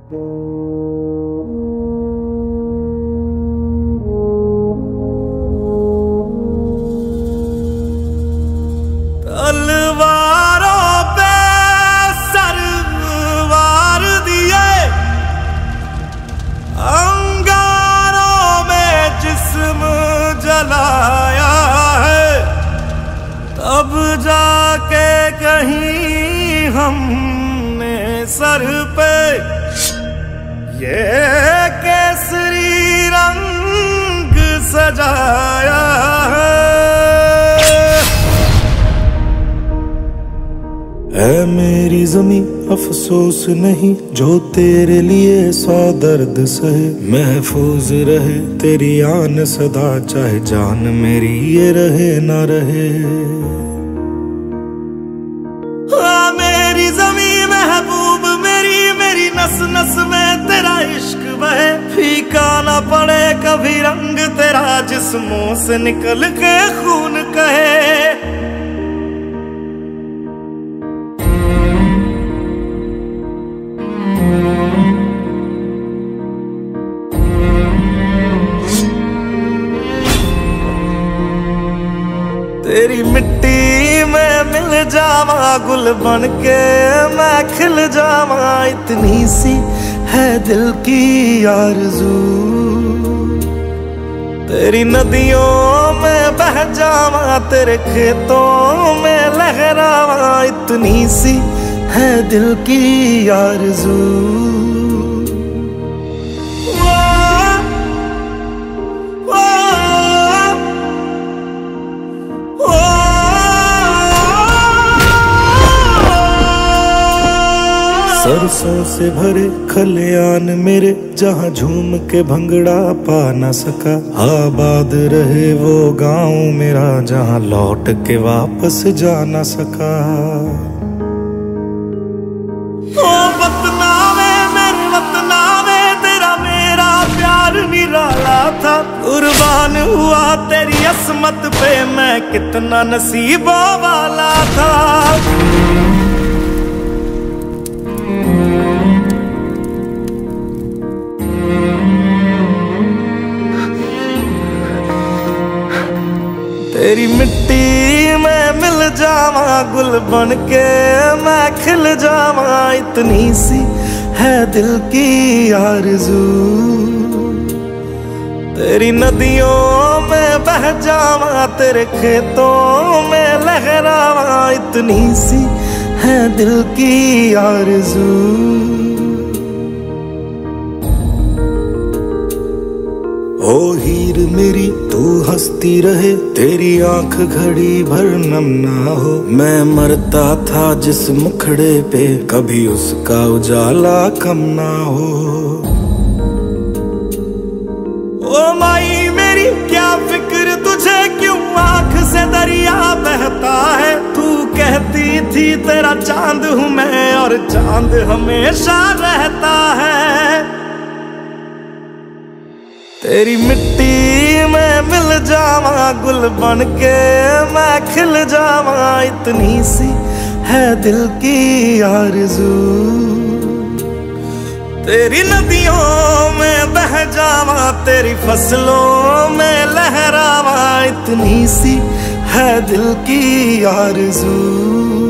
तलवारों पे सरवार दिए, अंगारों में जिस्म जलाया है, तब जाके कहीं हमने सर पे ये केसरी रंग सजाया है। ऐ मेरी ज़मीं अफसोस नहीं जो तेरे लिए 100 दर्द सहे, महफूज रहे तेरी आन सदा चाहे जान मेरी ये रहे ना रहे। हाँ मेरी ज़मीं महबूब मेरी, मेरी नस नस में तेरा इश्क बहे, फीका ना पड़े कभी रंग तेरा जिस्मों से निकल के खून कहे। तेरी मिट्टी में मिल जावा गुल बन के मैं खिल जावा, इतनी सी है दिल की आरज़ू। तेरी नदियों में बह जावा तेरे खेतों में लहरावा, इतनी सी है दिल की आरज़ू। सरसों से भरे खलियान मेरे जहाँ झूम के भंगड़ा पा न सका, आबाद रहे वो गांव मेरा जहाँ लौट के वापस जा न सका। ओ वतनावे मेरे वतनावे तेरा मेरा प्यार निराला था, कुर्बान हुआ तेरी असमत पे मैं कितना नसीबों वाला था। तेरी मिट्टी में मिल जावा गुल बन के मैं खिल जावा, इतनी सी है दिल की आरज़ू। तेरी नदियों में बह जावा तेरे खेतों में लहरावा, इतनी सी है दिल की आरज़ू। ओ हीर मेरी तू हंसती रहे तेरी आंख घड़ी भर नम ना हो, मैं मरता था जिस मुखड़े पे कभी उसका उजाला कम ना हो। ओ माई मेरी क्या फिक्र तुझे क्यों आंख से दरिया बहता है, तू कहती थी तेरा चांद हूँ मैं और चांद हमेशा रहता है। तेरी मिट्टी में मिल जावा गुल बन के मैं खिल जावा, इतनी सी है दिल की आरज़ू। तेरी नदियों में बह जावा तेरी फसलों में लहरावा, इतनी सी है दिल की आरज़ू।